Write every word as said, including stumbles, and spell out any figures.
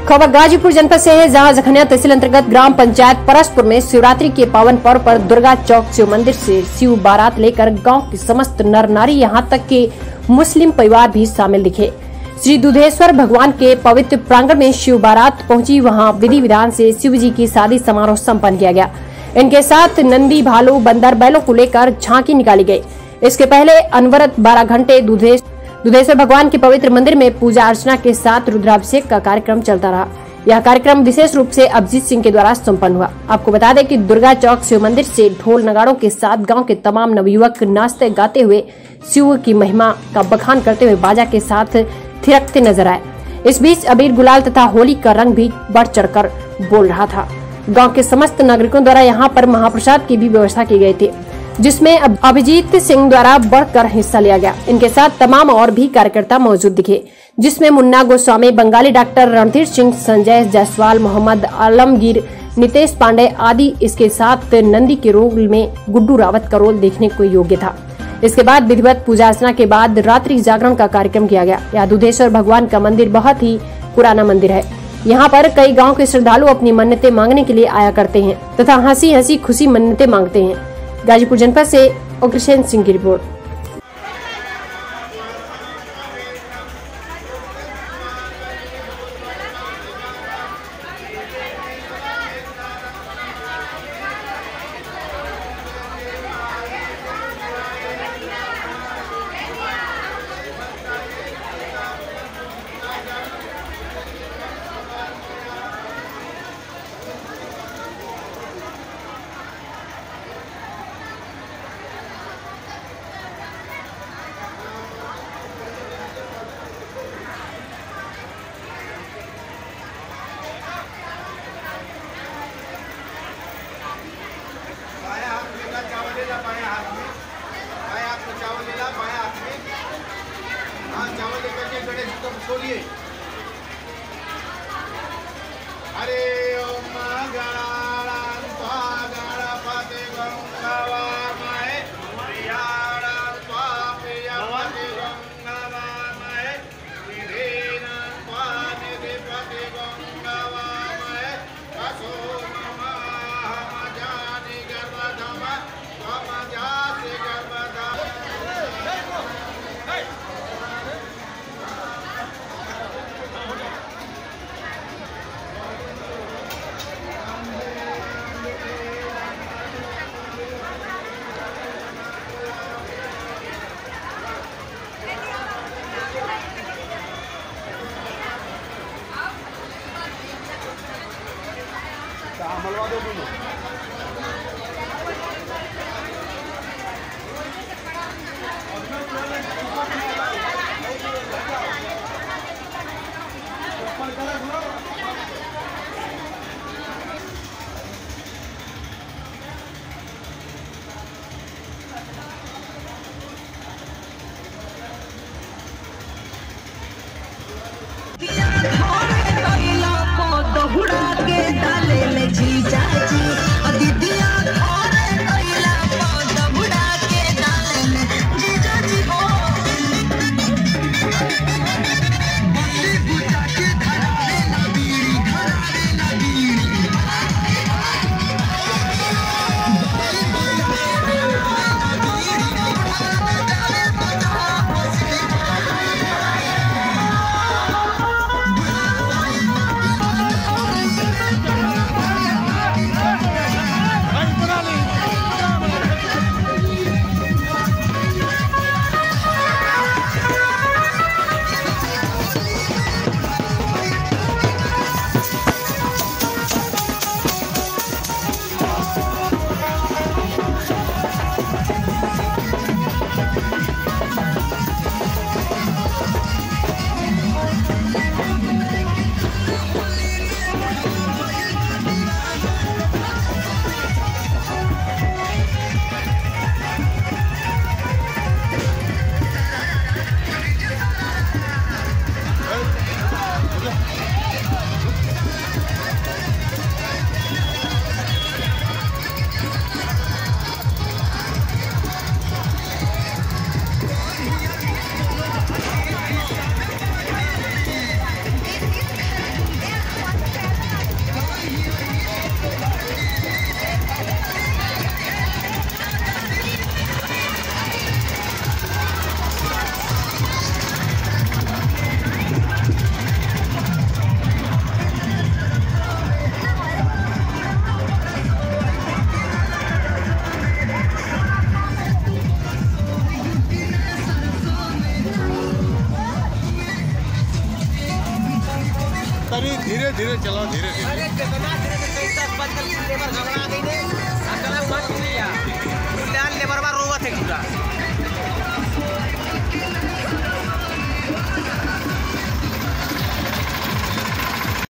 खबर गाजीपुर जनपद से है, जहां जखनिया तहसील अंतर्गत ग्राम पंचायत परसपुर में शिवरात्रि के पावन पर्व पर दुर्गा चौक शिव मंदिर से शिव बारात लेकर गांव के समस्त नर नारी यहां तक के मुस्लिम परिवार भी शामिल दिखे। श्री दुधेश्वर भगवान के पवित्र प्रांगण में शिव बारात पहुंची। वहां विधि विधान से शिव जी की शादी समारोह संपन्न किया गया। इनके साथ नंदी, भालू, बंदर, बैलों को लेकर झांकी निकाली गई। इसके पहले अनवरत बारह घंटे दुधेश दुधेश्वर भगवान के पवित्र मंदिर में पूजा अर्चना के साथ रुद्राभिषेक का कार्यक्रम चलता रहा। यह कार्यक्रम विशेष रूप से अभिजीत सिंह के द्वारा संपन्न हुआ। आपको बता दें कि दुर्गा चौक शिव मंदिर से ढोल नगाड़ों के साथ गांव के तमाम नवयुवक नाचते गाते हुए शिव की महिमा का बखान करते हुए बाजा के साथ थिरकते नजर आए। इस बीच अबीर, गुलाल तथा होली का रंग भी बढ़ चढ़कर बोल रहा था। गाँव के समस्त नागरिकों द्वारा यहाँ पर महाप्रसाद की भी व्यवस्था की गई थी, जिसमें अभिजीत सिंह द्वारा बढ़कर हिस्सा लिया गया। इनके साथ तमाम और भी कार्यकर्ता मौजूद दिखे, जिसमें मुन्ना गोस्वामी, बंगाली डॉक्टर रणधीर सिंह, संजय जायसवाल, मोहम्मद आलमगीर, नितेश पांडे आदि। इसके साथ नंदी के रोल में गुड्डू रावत का रोल देखने को योग्य था। इसके बाद विधिवत पूजा अर्चना के बाद रात्रि जागरण का कार्यक्रम किया गया। यह दुधेश्वर भगवान का मंदिर बहुत ही पुराना मंदिर है। यहाँ पर कई गाँव के श्रद्धालु अपनी मन्नतें मांगने के लिए आया करते हैं तथा हंसी हंसी खुशी मन्नतें मांगते हैं। गाजीपुर जनपद से अग्रसेन सिंह की रिपोर्ट। बाएं हाथ में, बाएं हाथ में चावल लेना, बाएं हाथ में, हाँ चावल लेकर के गणेश जी को खोलिए। हरे ओम गणानान्त्वा गणपति गंगावामहे, प्रियाणान्त्वा प्रियपति गंगावामहे, निधीनान्त्वा निधिपति गंगावामहे, असो मलवा दो दोनों। के डाले ले जी चाची। अरे कितना तेरे से कई दस बजकर लेबर घबरा गई ने अकल मत लिया लेबर बार रोवत है पूरा